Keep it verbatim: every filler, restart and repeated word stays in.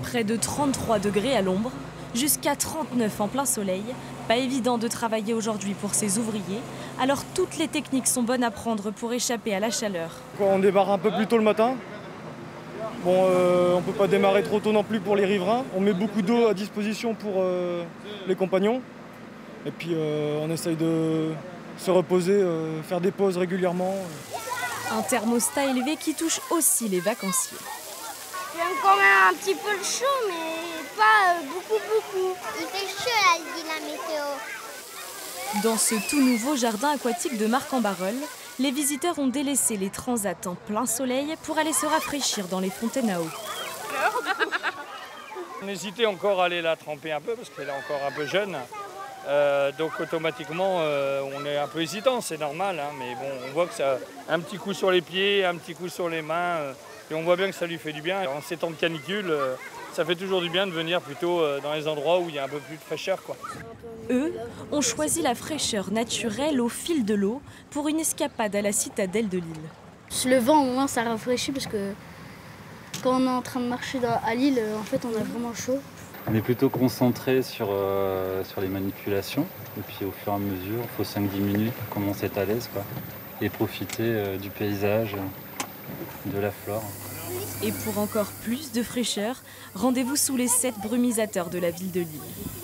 Près de trente-trois degrés à l'ombre, jusqu'à trente-neuf en plein soleil. Pas évident de travailler aujourd'hui pour ces ouvriers, alors toutes les techniques sont bonnes à prendre pour échapper à la chaleur. On démarre un peu plus tôt le matin. Bon, euh, on ne peut pas démarrer trop tôt non plus pour les riverains. On met beaucoup d'eau à disposition pour euh, les compagnons. Et puis euh, on essaye de se reposer, euh, faire des pauses régulièrement. Un thermostat élevé qui touche aussi les vacanciers. J'aime quand même un petit peu le chaud, mais pas euh, beaucoup, beaucoup. Il fait chaud, là, dit la météo. Dans ce tout nouveau jardin aquatique de Marcq-en-Barœul, les visiteurs ont délaissé les transats en plein soleil pour aller se rafraîchir dans les fontaines à eau. On hésitait encore à aller la tremper un peu parce qu'elle est encore un peu jeune. Euh, donc automatiquement, euh, on est un peu hésitant, c'est normal. Hein, mais bon, on voit que ça a un petit coup sur les pieds, un petit coup sur les mains. Euh, et on voit bien que ça lui fait du bien. En ces temps de canicule, euh, ça fait toujours du bien de venir plutôt euh, dans les endroits où il y a un peu plus de fraîcheur, quoi. Eux ont choisi la fraîcheur naturelle au fil de l'eau pour une escapade à la citadelle de l'île. Le vent, au moins, ça rafraîchit parce que quand on est en train de marcher dans, à l'île, en fait, on a vraiment chaud. On est plutôt concentré sur, euh, sur les manipulations. Et puis au fur et à mesure, il faut cinq dix minutes pour commencer à être à l'aise, quoi, et profiter euh, du paysage, de la flore. Et pour encore plus de fraîcheur, rendez-vous sous les sept brumisateurs de la ville de Lille.